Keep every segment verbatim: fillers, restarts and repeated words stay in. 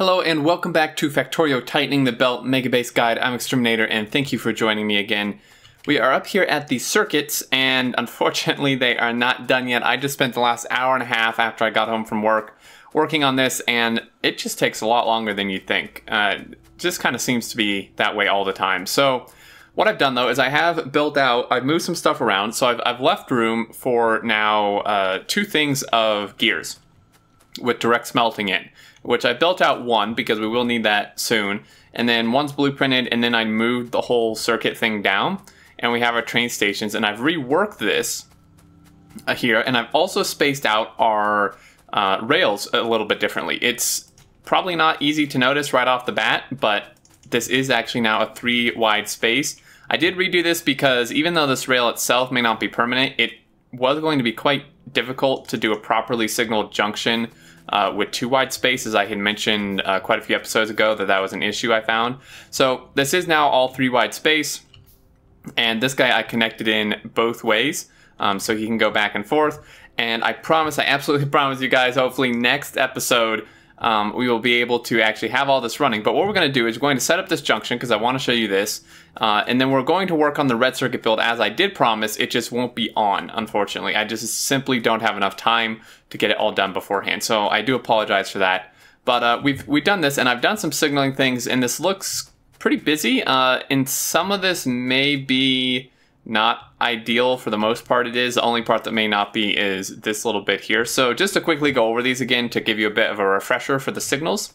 Hello and welcome back to Factorio Tightening the Belt Megabase Guide. I'm Xterminator and thank you for joining me again. We are up here at the circuits and unfortunately they are not done yet. I just spent the last hour and a half after I got home from work working on this and it just takes a lot longer than you'd think. Uh, just kind of seems to be that way all the time. So what I've done though is I have built out, I've moved some stuff around, so I've, I've left room for now uh, two things of gears with direct smelting in, which I built out one because we will need that soon, and then one's blueprinted, and then I moved the whole circuit thing down, and we have our train stations, and I've reworked this uh, here, and I've also spaced out our uh, rails a little bit differently. It's probably not easy to notice right off the bat, but this is actually now a three wide space. I did redo this because even though this rail itself may not be permanent, it was going to be quite difficult to do a properly signaled junction uh, with two wide space, as I had mentioned uh, quite a few episodes ago that that was an issue I found. So this is now all three wide space, and this guy I connected in both ways um, so he can go back and forth. And I promise, I absolutely promise you guys, hopefully next episode Um, we will be able to actually have all this running. But what we're going to do is we're going to set up this junction because I want to show you this. Uh, and then we're going to work on the red circuit build as I did promise. It just won't be on, unfortunately. I just simply don't have enough time to get it all done beforehand. So I do apologize for that. But uh, we've, we've done this and I've done some signaling things and this looks pretty busy. Uh, and some of this may be not ideal. For the most part it is. The only part that may not be is this little bit here. So just to quickly go over these again to give you a bit of a refresher for the signals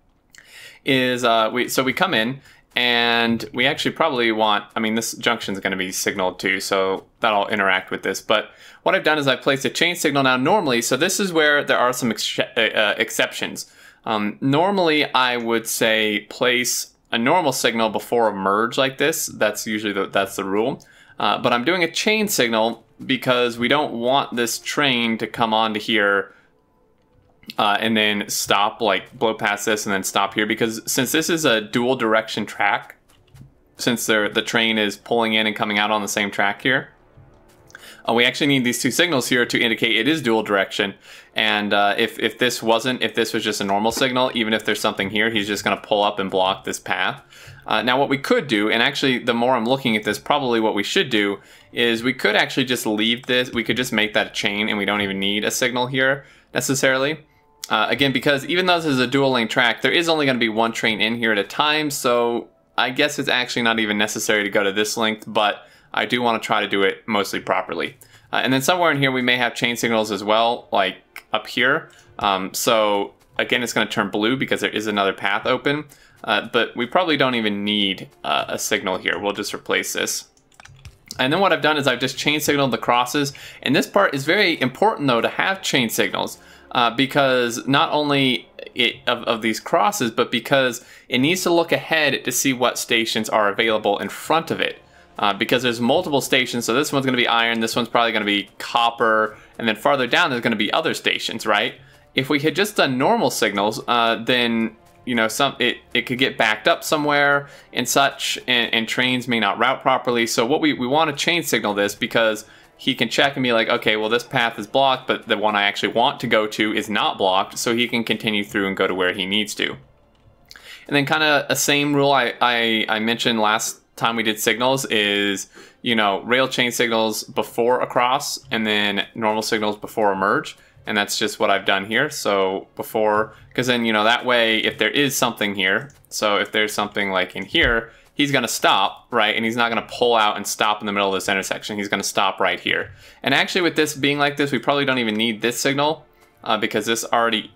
is uh, we so we come in and we actually probably want, I mean this junction is going to be signaled too, so that'll interact with this. But what I've done is I've placed a chain signal now normally. So this is where there are some ex uh, exceptions. Um, normally I would say place a normal signal before a merge like this. That's usually the, that's the rule. Uh, but I'm doing a chain signal because we don't want this train to come onto here uh, and then stop, like blow past this and then stop here. Because since this is a dual direction track, since the train is pulling in and coming out on the same track here, uh, we actually need these two signals here to indicate it is dual direction. And uh, if, if this wasn't, if this was just a normal signal, even if there's something here, he's just going to pull up and block this path. Uh, now what we could do, and actually the more I'm looking at this, probably what we should do is we could actually just leave this, we could just make that a chain and we don't even need a signal here necessarily. Uh, again, because even though this is a dual lane track, there is only going to be one train in here at a time, so I guess it's actually not even necessary to go to this length, but I do want to try to do it mostly properly. Uh, and then somewhere in here we may have chain signals as well, like up here. Um, so again, it's going to turn blue because there is another path open. Uh, but we probably don't even need uh, a signal here. We'll just replace this. And then what I've done is I've just chain signaled the crosses. And this part is very important though to have chain signals uh, because not only it, of, of these crosses, but because it needs to look ahead to see what stations are available in front of it. Uh, because there's multiple stations, so this one's going to be iron, this one's probably going to be copper, and then farther down there's going to be other stations, right? If we had just done normal signals, uh, then you know, some it, it could get backed up somewhere and such, and, and trains may not route properly. So what we, we want to chain signal this because he can check and be like, okay, well this path is blocked, but the one I actually want to go to is not blocked, so he can continue through and go to where he needs to. And then kind of a same rule I, I, I mentioned last time we did signals is, you know, rail chain signals before a cross and then normal signals before a merge. And that's just what I've done here. So before, because then, you know, that way if there is something here, so if there's something like in here, he's going to stop, right? And he's not going to pull out and stop in the middle of this intersection. He's going to stop right here. And actually with this being like this, we probably don't even need this signal uh, because this already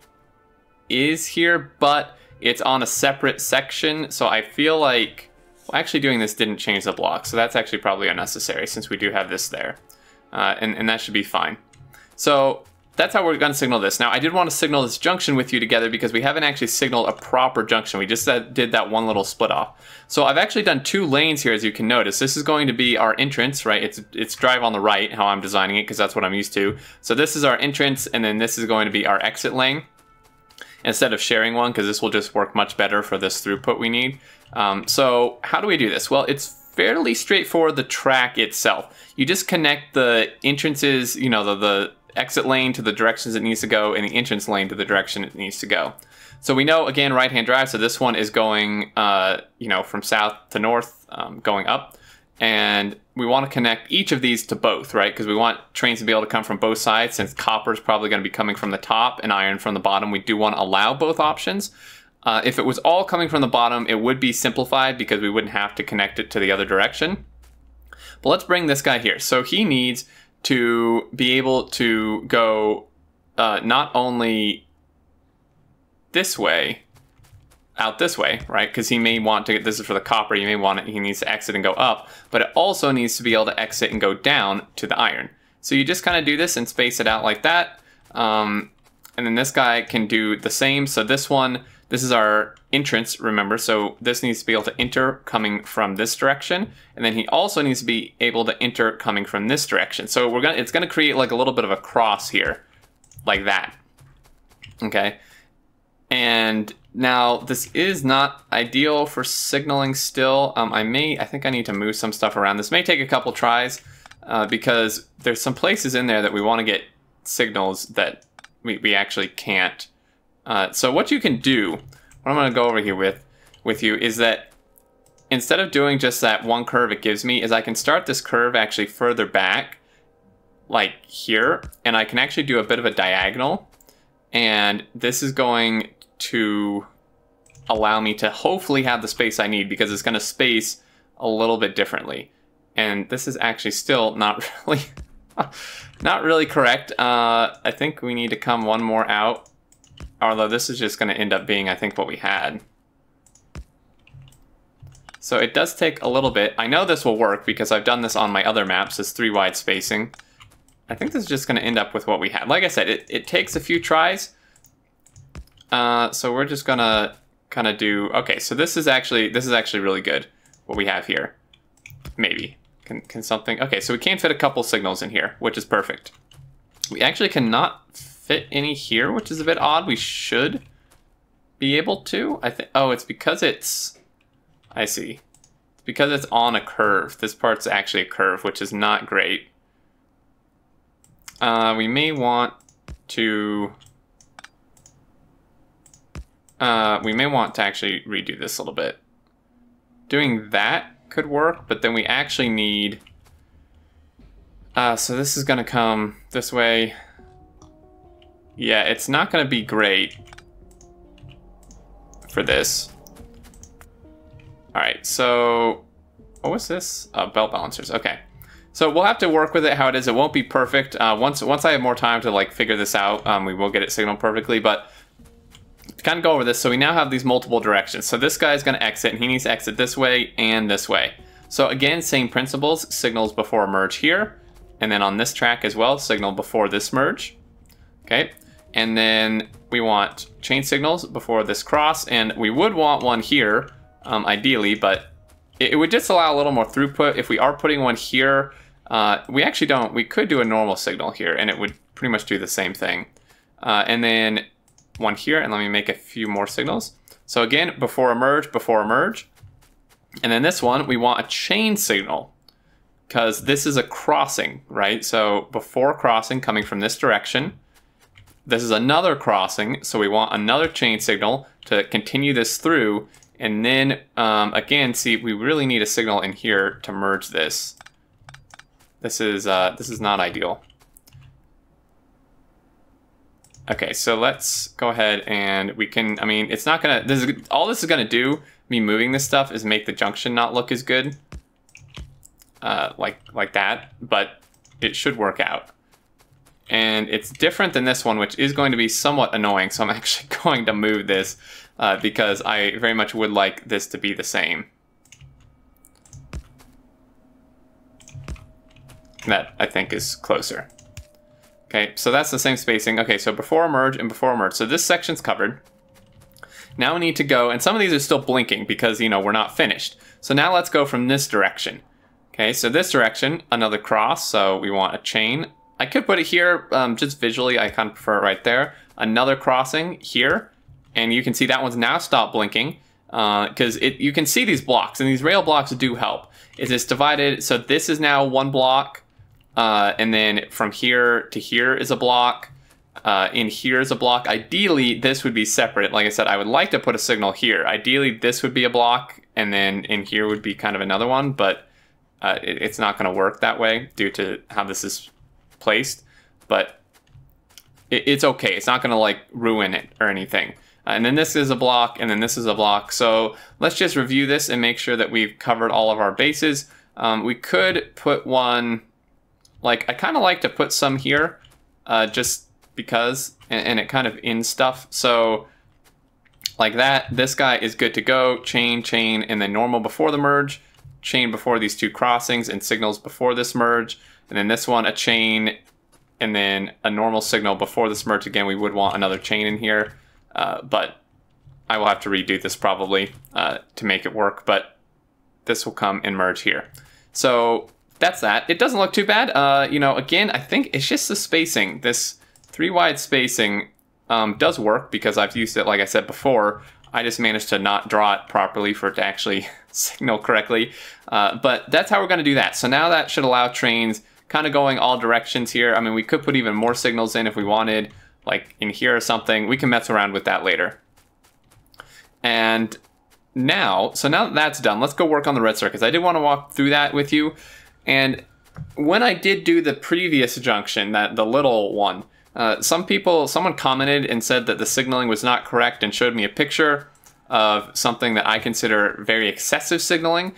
is here, but it's on a separate section. So I feel like, well, actually doing this didn't change the block. So that's actually probably unnecessary since we do have this there. Uh, and, and that should be fine. So that's how we're going to signal this. Now, I did want to signal this junction with you together because we haven't actually signaled a proper junction. We just did that one little split off. So I've actually done two lanes here, as you can notice. This is going to be our entrance, right? It's, it's drive on the right, how I'm designing it, because that's what I'm used to. So this is our entrance, and then this is going to be our exit lane instead of sharing one, because this will just work much better for this throughput we need. Um, so how do we do this? Well, it's fairly straightforward, the track itself. You just connect the entrances, you know, the, the exit lane to the directions it needs to go, and the entrance lane to the direction it needs to go. So we know, again, right-hand drive, so this one is going, uh, you know, from south to north, um, going up. And we want to connect each of these to both, right? Because we want trains to be able to come from both sides. Since copper is probably going to be coming from the top and iron from the bottom, we do want to allow both options. Uh, if it was all coming from the bottom, it would be simplified because we wouldn't have to connect it to the other direction. But let's bring this guy here. So he needs to be able to go uh, not only this way, out this way, right? Because he may want to get, this is for the copper, he may want it, he needs to exit and go up, but it also needs to be able to exit and go down to the iron. So you just kind of do this and space it out like that. Um, and then this guy can do the same. So this one, this is our entrance, remember, so this needs to be able to enter coming from this direction, and then he also needs to be able to enter coming from this direction. So we're gonna, it's gonna create like a little bit of a cross here, like that, okay? And now this is not ideal for signaling still. Um, I may, I think I need to move some stuff around. This may take a couple tries uh, because there's some places in there that we want to get signals that we, we actually can't. Uh, so what you can do, what I'm going to go over here with, with you is that instead of doing just that one curve it gives me, is I can start this curve actually further back, like here, and I can actually do a bit of a diagonal. And this is going to allow me to hopefully have the space I need because it's going to space a little bit differently. And this is actually still not really, not really correct. Uh, I think we need to come one more out. Although this is just going to end up being, I think, what we had. So it does take a little bit. I know this will work because I've done this on my other maps, this three wide spacing. I think this is just going to end up with what we had. Like I said, it, it takes a few tries. Uh, so we're just going to kind of do, okay, so this is actually, this is actually really good, what we have here. Maybe. Can, can something, okay, so we can fit a couple signals in here, which is perfect. We actually cannot fit any here, which is a bit odd. We should be able to. I think, oh, it's because it's, I see. It's because it's on a curve. This part's actually a curve, which is not great. Uh, we may want to, uh, we may want to actually redo this a little bit. Doing that could work, but then we actually need, uh, so this is gonna come this way. Yeah, it's not gonna be great for this. All right, so what was this? Uh, belt balancers, okay. So we'll have to work with it how it is. It won't be perfect. Uh, once once I have more time to like figure this out, um, we will get it signaled perfectly, but to kind of go over this, so we now have these multiple directions. So this guy is gonna exit, and he needs to exit this way and this way. So again, same principles, signals before merge here, and then on this track as well, signal before this merge, okay? And then we want chain signals before this cross, and we would want one here, um, ideally, but it, it would just allow a little more throughput. If we are putting one here, uh, we actually don't, we could do a normal signal here, and it would pretty much do the same thing. Uh, and then one here, and let me make a few more signals. So again, before a merge, before a merge. And then this one, we want a chain signal, because this is a crossing, right? So before crossing, coming from this direction. This is another crossing, so we want another chain signal to continue this through. And then, um, again, see, we really need a signal in here to merge this. This is, uh, this is not ideal. Okay, so let's go ahead and we can, I mean, it's not gonna, this is, all this is gonna do, me moving this stuff, is make the junction not look as good. Uh, like, like that, but it should work out. And it's different than this one, which is going to be somewhat annoying, so I'm actually going to move this uh, because I very much would like this to be the same. That, I think, is closer. Okay, so that's the same spacing. Okay, so before merge and before merge. So this section's covered. Now we need to go, and some of these are still blinking because, you know, we're not finished. So now let's go from this direction. Okay, so this direction, another cross, so we want a chain. I could put it here, um, just visually, I kind of prefer it right there. Another crossing here, and you can see that one's now stopped blinking, because uh, it you can see these blocks, and these rail blocks do help. Is it's divided, so this is now one block, uh, and then from here to here is a block, Uh, in here is a block. Ideally, this would be separate. Like I said, I would like to put a signal here. Ideally, this would be a block, and then in here would be kind of another one, but uh, it, it's not going to work that way due to how this is placed. But it, it's okay. It's not going to like ruin it or anything. Uh, and then this is a block, and then this is a block. So let's just review this and make sure that we've covered all of our bases. Um, we could put one, like I kind of like to put some here, uh, just because, and, and it kind of in stuff. So like that, this guy is good to go. Chain, chain, and then normal before the merge, chain before these two crossings, and signals before this merge. And then this one, a chain, and then a normal signal before this merge. Again, we would want another chain in here, uh, but I will have to redo this probably uh, to make it work, but this will come and merge here. So that's that. It doesn't look too bad. Uh, you know, again, I think it's just the spacing. This three wide spacing um, does work because I've used it, like I said before. I just managed to not draw it properly for it to actually signal correctly. Uh, but that's how we're going to do that. So now that should allow trains kind of going all directions here. I mean, we could put even more signals in if we wanted, like in here or something. We can mess around with that later. And now, so now that that's done, let's go work on the red circuits. I did want to walk through that with you. And when I did do the previous junction, that the little one, Uh, some people, someone commented and said that the signaling was not correct and showed me a picture of something that I consider very excessive signaling.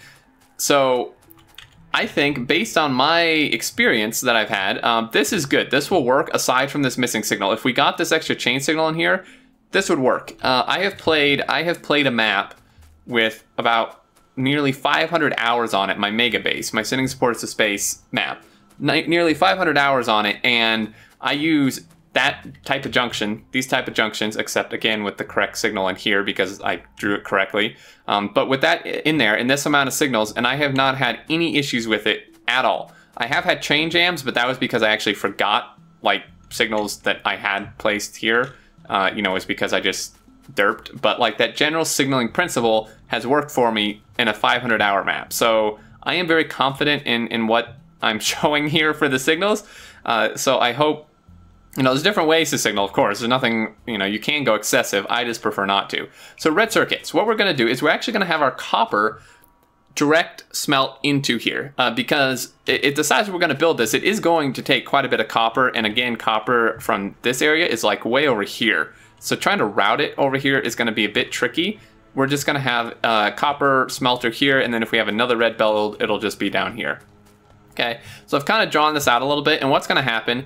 So I think based on my experience that I've had, um, this is good. This will work aside from this missing signal. If we got this extra chain signal in here, this would work. Uh, I have played, I have played a map with about nearly five hundred hours on it, my Megabase, my Sending Supports to Space map. N nearly five hundred hours on it, and I use that type of junction, these type of junctions, except again with the correct signal in here because I drew it correctly. Um, but with that in there, in this amount of signals, and I have not had any issues with it at all. I have had chain jams, but that was because I actually forgot like signals that I had placed here. Uh, you know, it's because I just derped. But like that general signaling principle has worked for me in a five hundred hour map. So I am very confident in, in what I'm showing here for the signals. Uh, so I hope, you know, there's different ways to signal, of course. There's nothing, you know, you can go excessive. I just prefer not to. So red circuits, what we're going to do is we're actually going to have our copper direct smelt into here uh, because it, it decides we're going to build this. It is going to take quite a bit of copper. And again, copper from this area is like way over here. So trying to route it over here is going to be a bit tricky. We're just going to have a copper smelter here. And then if we have another red build, it'll just be down here. Okay, so I've kind of drawn this out a little bit, and what's going to happen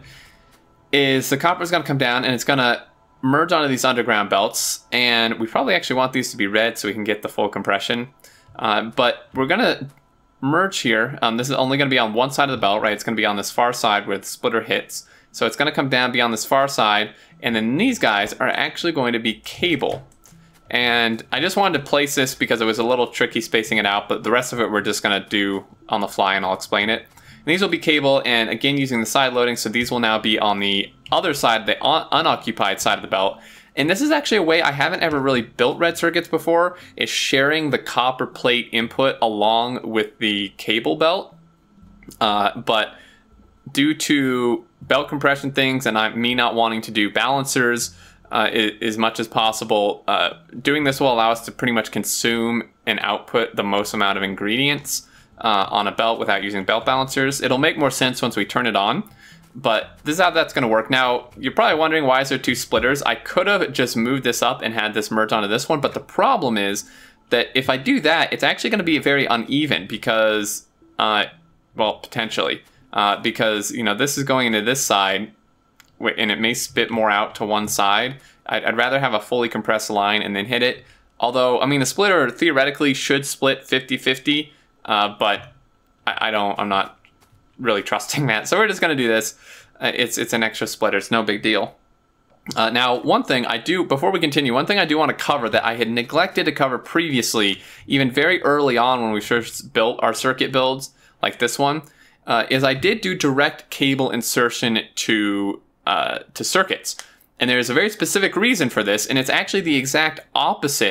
is the copper is going to come down and it's going to merge onto these underground belts, and we probably actually want these to be red so we can get the full compression. Uh, but we're going to merge here. Um, this is only going to be on one side of the belt, right? It's going to be on this far side where the splitter hits. So it's going to come down, be on this far side, and then these guys are actually going to be cable. And I just wanted to place this because it was a little tricky spacing it out, but the rest of it we're just going to do on the fly, and I'll explain it. And these will be cable, and again using the side loading, so these will now be on the other side, the un unoccupied side of the belt. And this is actually a way I haven't ever really built red circuits before, is sharing the copper plate input along with the cable belt. Uh, but due to belt compression things and I, me not wanting to do balancers uh, as much as possible, uh, doing this will allow us to pretty much consume and output the most amount of ingredients Uh, on a belt without using belt balancers. It'll make more sense once we turn it on, but this is how that's going to work. Now, you're probably wondering, why is there two splitters? I could have just moved this up and had this merge onto this one, but the problem is that if I do that, it's actually going to be very uneven because, uh, well, potentially, uh, because, you know, this is going into this side, and it may spit more out to one side. I'd, I'd rather have a fully compressed line and then hit it. Although, I mean, the splitter theoretically should split fifty fifty, Uh, but I, I don't, I'm not really trusting that. So we're just going to do this. Uh, it's, it's an extra splitter. It's no big deal. Uh, now, one thing I do, before we continue, one thing I do want to cover that I had neglected to cover previously, even very early on when we first built our circuit builds, like this one, uh, is I did do direct cable insertion to, uh, to circuits. And there's a very specific reason for this, and it's actually the exact opposite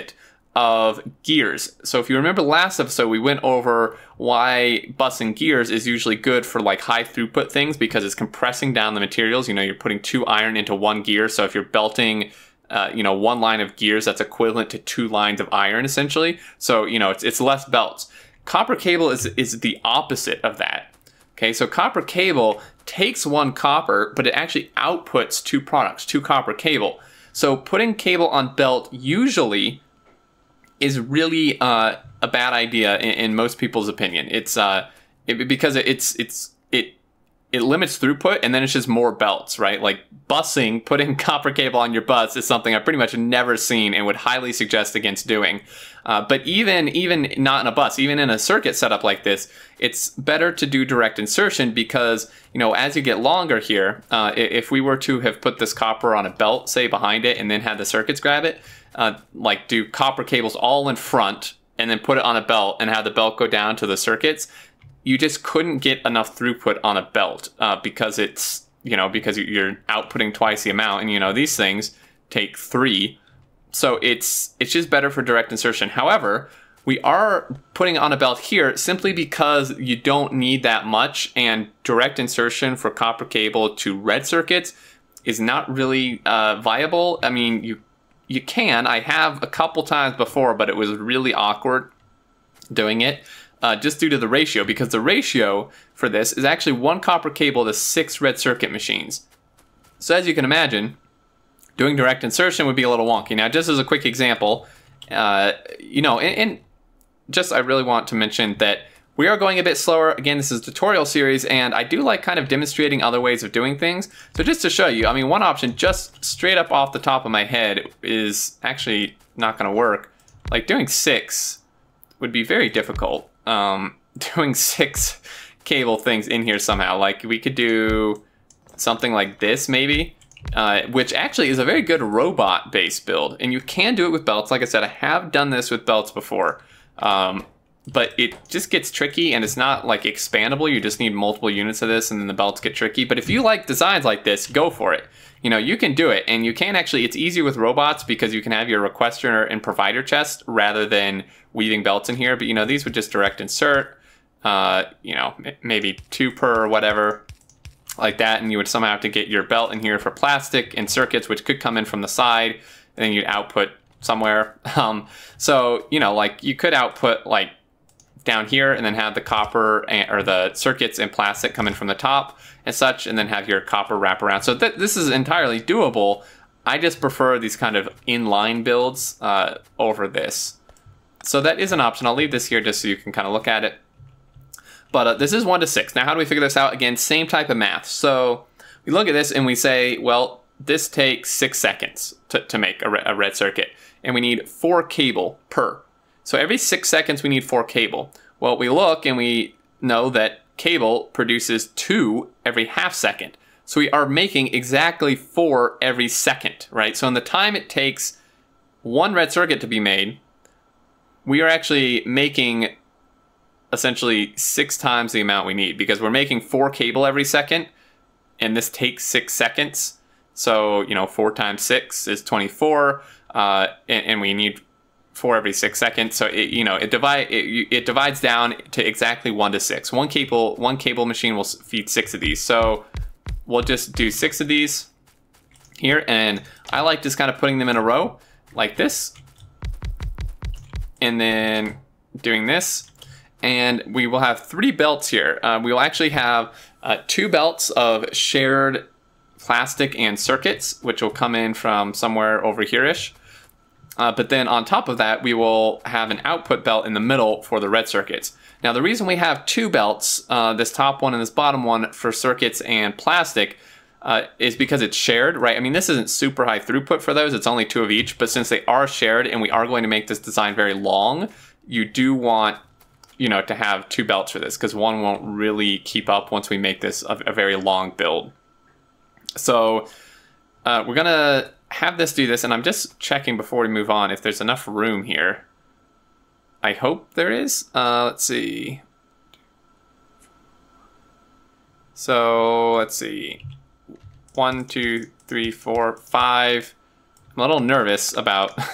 of gears. So if you remember last episode, we went over why bussing gears is usually good for like high throughput things because it's compressing down the materials. You know, you're putting two iron into one gear. So if you're belting, uh, you know, one line of gears, that's equivalent to two lines of iron essentially. So, you know, it's, it's less belts. Copper cable is, is the opposite of that. Okay, so copper cable takes one copper, but it actually outputs two products, two copper cable. So putting cable on belt usually is really uh, a bad idea in, in most people's opinion. It's uh, it, because it's it's it it limits throughput, and then it's just more belts, right? Like bussing, putting copper cable on your bus is something I've pretty much never seen and would highly suggest against doing. Uh, but even even not in a bus, even in a circuit setup like this, it's better to do direct insertion because, you know, as you get longer here, uh, if we were to have put this copper on a belt, say behind it, and then had the circuits grab it, uh, like do copper cables all in front and then put it on a belt and have the belt go down to the circuits, you just couldn't get enough throughput on a belt uh, because it's, you know, because you're outputting twice the amount, and, you know, these things take three. So it's it's just better for direct insertion. However, we are putting on a belt here simply because you don't need that much, and direct insertion for copper cable to red circuits is not really uh, viable. I mean, you you can. I have a couple times before, but it was really awkward doing it uh, just due to the ratio, because the ratio for this is actually one copper cable to six red circuit machines. So as you can imagine, doing direct insertion would be a little wonky. Now, just as a quick example, uh, you know, and, and just I really want to mention that we are going a bit slower. Again, this is a tutorial series, and I do like kind of demonstrating other ways of doing things. So just to show you, I mean, one option just straight up off the top of my head is actually not going to work. Like doing six would be very difficult. Um, doing six cable things in here somehow. Like we could do something like this maybe. Uh, which actually is a very good robot-based build, and you can do it with belts. Like I said, I have done this with belts before, um, but it just gets tricky, and it's not like expandable. You just need multiple units of this, and then the belts get tricky. But if you like designs like this, go for it. You know, you can do it, and you can actually, it's easier with robots because you can have your requester and provider chest rather than weaving belts in here. But, you know, these would just direct insert, uh, you know, maybe two per or whatever, like that, and you would somehow have to get your belt in here for plastic and circuits, which could come in from the side, and then you'd output somewhere. Um, so, you know, like you could output like down here and then have the copper and, or the circuits and plastic come in from the top and such, and then have your copper wrap around. So th this is entirely doable. I just prefer these kind of inline builds uh, over this. So that is an option. I'll leave this here just so you can kind of look at it. But uh, this is one to six. Now, how do we figure this out? Again, same type of math. So we look at this and we say, well, this takes six seconds to, to make a, re a red circuit. And we need four cable per. So every six seconds, we need four cable. Well, we look and we know that cable produces two every half second. So we are making exactly four every second, right? So in the time it takes one red circuit to be made, we are actually making essentially six times the amount we need, because we're making four cable every second, and this takes six seconds. So, you know, four times six is twenty-four, uh, and, and we need four every six seconds. So, it, you know, it, divide, it, it divides down to exactly one to six. One cable, one cable machine will feed six of these. So we'll just do six of these here, and I like just kind of putting them in a row like this, and then doing this. And we will have three belts here. Uh, we will actually have uh, two belts of shared plastic and circuits, which will come in from somewhere over here-ish. Uh, but then on top of that, we will have an output belt in the middle for the red circuits. Now, the reason we have two belts, uh, this top one and this bottom one for circuits and plastic, uh, is because it's shared, right? I mean, this isn't super high throughput for those. It's only two of each. But since they are shared and we are going to make this design very long, you do want, you know, to have two belts for this, because one won't really keep up once we make this a, a very long build. So uh, we're gonna have this do this, and I'm just checking before we move on if there's enough room here. I hope there is. Uh, let's see. So let's see. One, two, three, four, five. I'm a little nervous about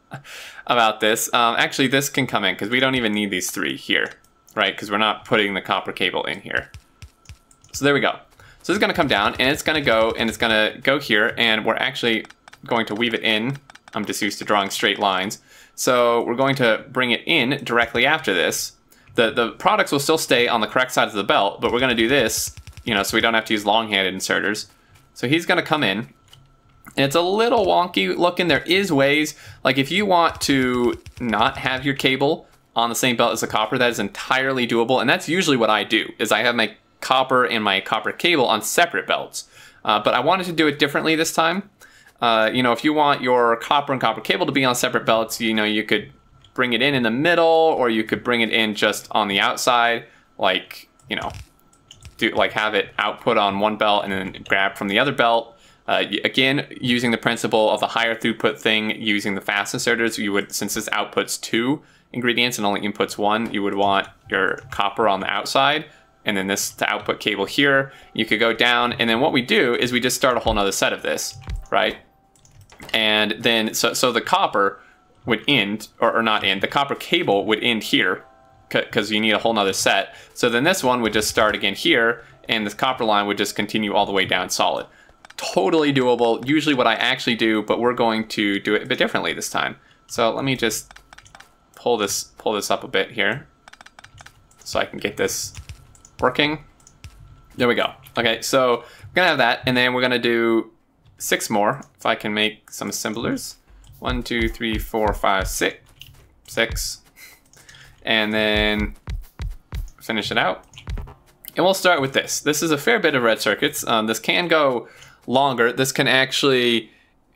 about this. Um, actually, this can come in because we don't even need these three here, right? Because we're not putting the copper cable in here. So there we go. So this is going to come down, and it's going to go, and it's going to go here, and we're actually going to weave it in. I'm just used to drawing straight lines. So we're going to bring it in directly after this. The, the products will still stay on the correct side of the belt, but we're going to do this, you know, so we don't have to use long-handed inserters. So he's going to come in. And it's a little wonky looking. There is ways, like if you want to not have your cable on the same belt as the copper, that is entirely doable. And that's usually what I do, is I have my copper and my copper cable on separate belts. Uh, but I wanted to do it differently this time. Uh, you know, if you want your copper and copper cable to be on separate belts, you know, you could bring it in in the middle, or you could bring it in just on the outside, like, you know, do like have it output on one belt and then grab from the other belt. Uh, again, using the principle of the higher throughput thing, using the fast inserters, you would, since this outputs two ingredients and only inputs one, you would want your copper on the outside, and then this to output cable here. You could go down, and then what we do is we just start a whole nother set of this, right? And then, so, so the copper would end, or, or not end, the copper cable would end here, because you need a whole nother set. So then this one would just start again here, and this copper line would just continue all the way down solid. Totally doable, usually what I actually do, but we're going to do it a bit differently this time. So let me just pull this pull this up a bit here so I can get this working. There we go. Okay, so we're gonna have that, and then we're gonna do six more. If I can make some assemblers. One, two, three, four, five, six. Six. And then finish it out. And we'll start with this. This is a fair bit of red circuits. Um, this can go longer. This can actually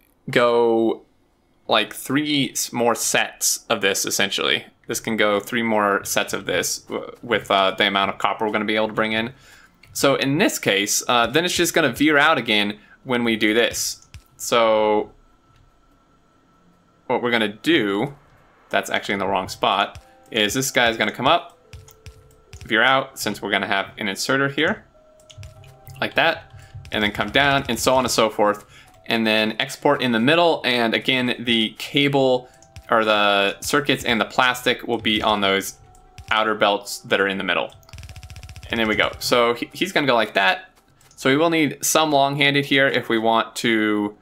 go like three more sets of this, essentially. This can go three more sets of this with uh, the amount of copper we're going to be able to bring in. So in this case, uh, then it's just going to veer out again when we do this. So what we're going to do, that's actually in the wrong spot, is this guy's going to come up, veer out, since we're going to have an inserter here, like that, and then come down, and so on and so forth, and then export in the middle, and again, the cable, or the circuits and the plastic will be on those outer belts that are in the middle. And there we go. So he, he's going to go like that. So we will need some long-handed here if we want to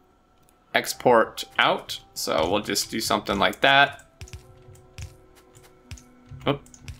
export out. So we'll just do something like that. Oop.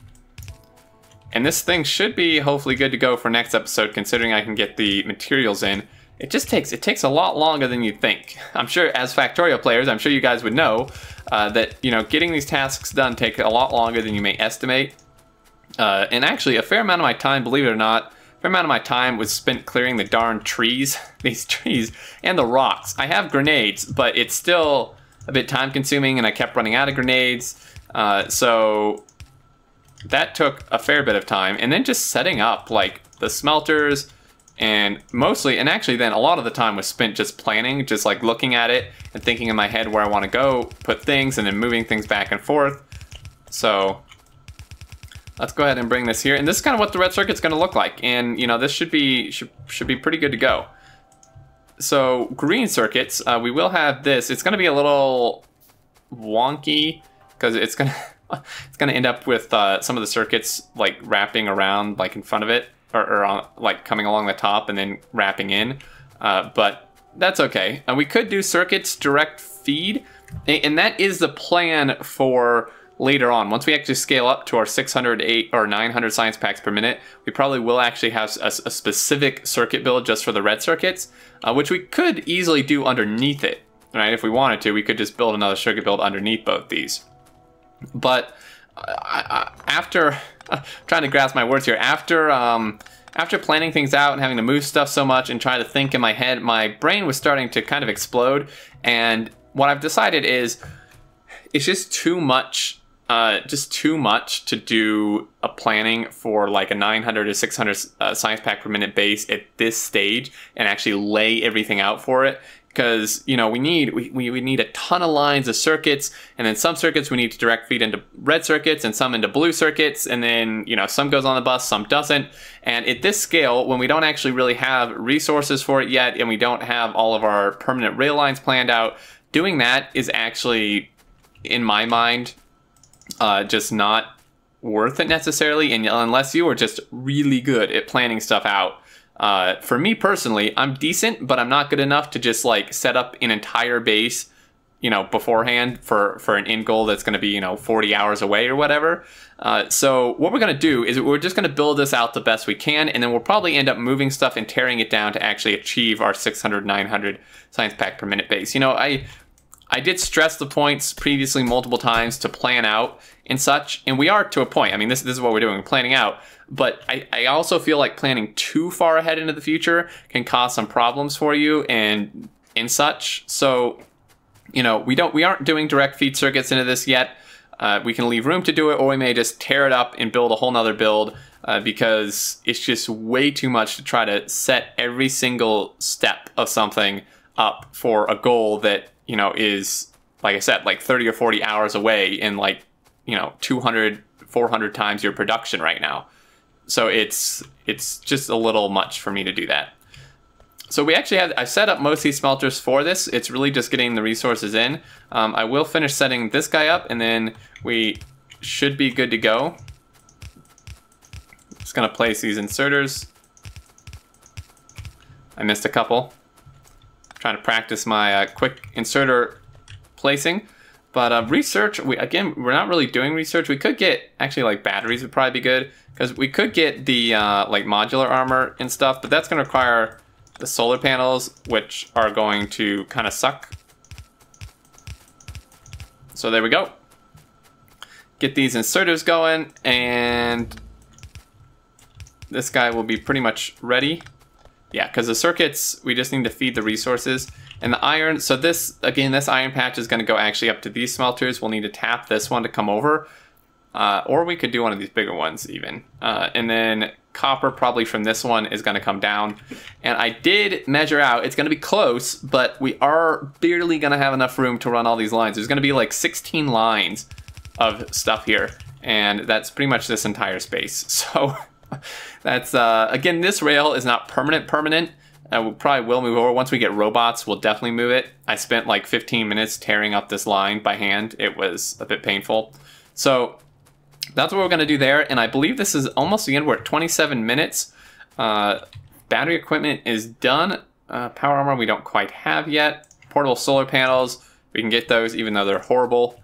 And this thing should be hopefully good to go for next episode, considering I can get the materials in. It just takes, it takes a lot longer than you'd think. I'm sure as Factorio players, I'm sure you guys would know uh, that, you know, getting these tasks done take a lot longer than you may estimate. Uh, and actually a fair amount of my time, believe it or not, a fair amount of my time was spent clearing the darn trees, these trees, and the rocks. I have grenades, but it's still a bit time consuming, and I kept running out of grenades. Uh, so that took a fair bit of time. And then just setting up like the smelters, and mostly, and actually then a lot of the time was spent just planning, just like looking at it and thinking in my head where I want to go, put things, and then moving things back and forth. So let's go ahead and bring this here. And this is kind of what the red circuit's going to look like. And, you know, this should be should, should be pretty good to go. So green circuits, uh, we will have this. It's going to be a little wonky because it's going to it's going to end up with uh, some of the circuits like wrapping around like in front of it, or, or on, like coming along the top and then wrapping in. Uh, but that's okay. Uh, we could do circuits direct feed, and that is the plan for later on. Once we actually scale up to our six hundred, eight, or nine hundred science packs per minute, we probably will actually have a, a specific circuit build just for the red circuits, uh, which we could easily do underneath it, right? If we wanted to, we could just build another circuit build underneath both these. But I, I, after, I'm trying to grasp my words here, after um, after planning things out and having to move stuff so much and try to think in my head, my brain was starting to kind of explode. And what I've decided is it's just too much Uh, just too much to do a planning for like a nine hundred to six hundred uh, science pack per minute base at this stage and actually lay everything out for it. Because, you know, we need we, we, we need a ton of lines of circuits, and then some circuits we need to direct feed into red circuits and some into blue circuits, and then, you know, some goes on the bus, some doesn't. And at this scale, when we don't actually really have resources for it yet, and we don't have all of our permanent rail lines planned out, doing that is actually in my mind, uh, just not worth it necessarily, and unless you are just really good at planning stuff out. Uh, for me personally, I'm decent, but I'm not good enough to just like set up an entire base, you know, beforehand for, for an end goal that's going to be, you know, forty hours away or whatever. Uh, so what we're going to do is we're just going to build this out the best we can, and then we'll probably end up moving stuff and tearing it down to actually achieve our six hundred, nine hundred science pack per minute base. You know, I I did stress the points previously multiple times to plan out and such, and we are to a point. I mean, this, this is what we're doing, planning out. But I, I also feel like planning too far ahead into the future can cause some problems for you and and such. So, you know, we don't we aren't doing direct feed circuits into this yet. Uh, we can leave room to do it, or we may just tear it up and build a whole nother build uh, because it's just way too much to try to set every single step of something up for a goal that, you know, is, like I said, like thirty or forty hours away and like, you know, two hundred, four hundred times your production right now. So it's it's just a little much for me to do that. So we actually have, I set up most of these smelters for this. It's really just getting the resources in. Um, I will finish setting this guy up, and then we should be good to go. Just gonna place these inserters. I missed a couple. I'm trying to practice my uh, quick inserter placing. But uh, research, we, again, we're not really doing research. We could get, actually like batteries would probably be good, because we could get the uh, like modular armor and stuff, but that's gonna require the solar panels, which are going to kind of suck. So there we go. Get these inserters going, and this guy will be pretty much ready. Yeah, because the circuits, we just need to feed the resources. And the iron, so this, again, this iron patch is going to go actually up to these smelters. We'll need to tap this one to come over. Uh, or we could do one of these bigger ones even. Uh, and then copper probably from this one is going to come down. And I did measure out, it's going to be close, but we are barely going to have enough room to run all these lines. There's going to be like sixteen lines of stuff here. And that's pretty much this entire space. So that's, uh, again, this rail is not permanent permanent. Uh, we probably will move over. Once we get robots, we'll definitely move it. I spent like fifteen minutes tearing up this line by hand. It was a bit painful. So that's what we're going to do there. And I believe this is almost the end. We're at twenty-seven minutes. Uh, battery equipment is done. Uh, power armor we don't quite have yet. Portable solar panels, we can get those even though they're horrible.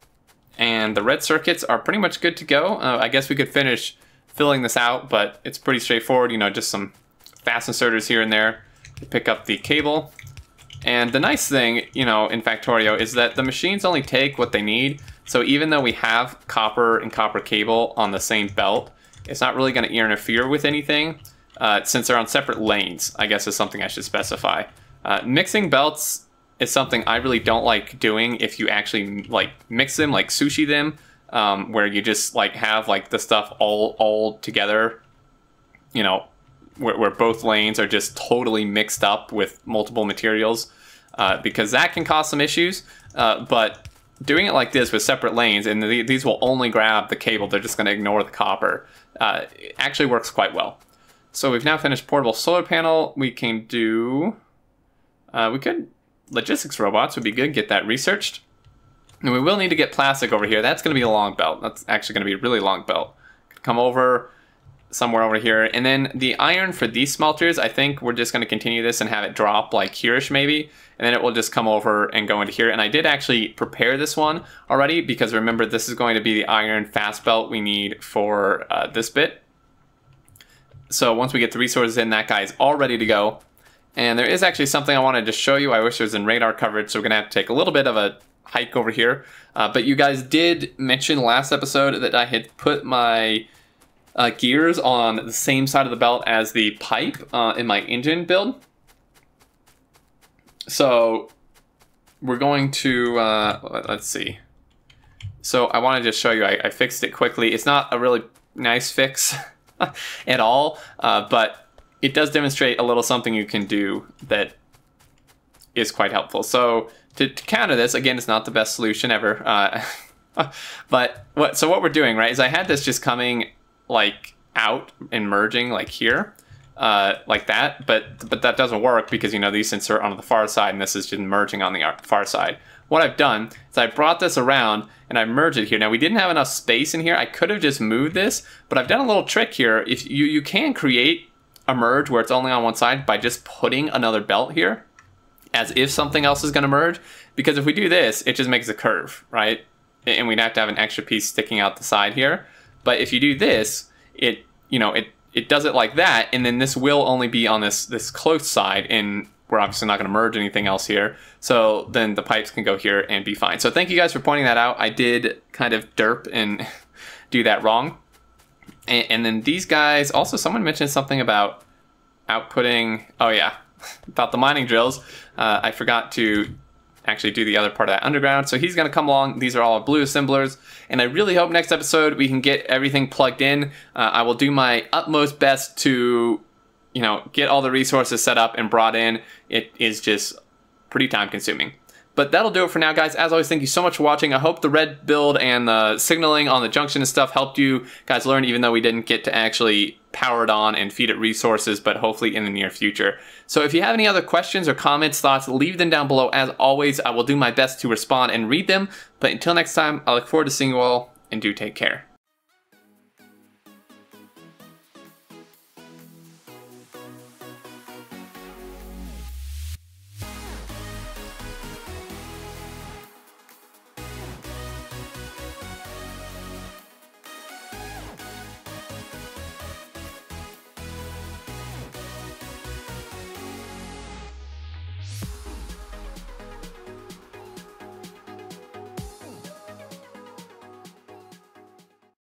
And the red circuits are pretty much good to go. Uh, I guess we could finish filling this out, but it's pretty straightforward. You know, just some fast inserters here and there to pick up the cable. And the nice thing, you know, in Factorio is that the machines only take what they need. So even though we have copper and copper cable on the same belt, it's not really going to interfere with anything uh, since they're on separate lanes, I guess is something I should specify. Uh, mixing belts is something I really don't like doing if you actually like mix them, like sushi them, um, where you just like have like the stuff all, all together, you know, Where, where both lanes are just totally mixed up with multiple materials, uh, because that can cause some issues. Uh, but doing it like this with separate lanes, and the, these will only grab the cable, they're just going to ignore the copper, uh, it actually works quite well. So we've now finished portable solar panel. We can do, uh, we could, logistics robots would be good, get that researched. And we will need to get plastic over here. That's going to be a long belt. That's actually going to be a really long belt. Come over somewhere over here. And then the iron for these smelters, I think we're just going to continue this and have it drop like here-ish maybe. And then it will just come over and go into here. And I did actually prepare this one already because remember, this is going to be the iron fast belt we need for uh, this bit. So once we get the resources in, that guy is all ready to go. And there is actually something I wanted to show you. I wish there was in radar coverage, so we're going to have to take a little bit of a hike over here. Uh, but you guys did mention last episode that I had put my Uh, gears on the same side of the belt as the pipe uh, in my engine build. So we're going to, uh, let's see. So I want to just show you, I, I fixed it quickly. It's not a really nice fix at all, uh, but it does demonstrate a little something you can do that is quite helpful. So to, to counter this, again, it's not the best solution ever. Uh, but what, so what we're doing, right, is I had this just coming like out and merging like here, uh, like that, but but that doesn't work because, you know, these insert on the far side and this is just merging on the far side. what I've done is I brought this around and I merged it here. Now we didn't have enough space in here. I could have just moved this, but I've done a little trick here. If you, you can create a merge where it's only on one side by just putting another belt here as if something else is going to merge. Because if we do this, it just makes a curve, right? And we'd have to have an extra piece sticking out the side here. But if you do this, it, you know, it, it does it like that, and then this will only be on this, this close side, and we're obviously not going to merge anything else here. So then the pipes can go here and be fine. So thank you guys for pointing that out. I did kind of derp and do that wrong. And, and then these guys, also someone mentioned something about outputting, oh yeah, about the mining drills. Uh, I forgot to actually do the other part of that underground. So he's going to come along. These are all blue assemblers. And I really hope next episode we can get everything plugged in. Uh, I will do my utmost best to, you know, get all the resources set up and brought in. It is just pretty time consuming. But that'll do it for now, guys. As always, thank you so much for watching. I hope the red build and the signaling on the junction and stuff helped you guys learn, even though we didn't get to actually power it on and feed it resources, but hopefully in the near future. So if you have any other questions or comments, thoughts, leave them down below. As always, I will do my best to respond and read them. But until next time, I look forward to seeing you all, and do take care.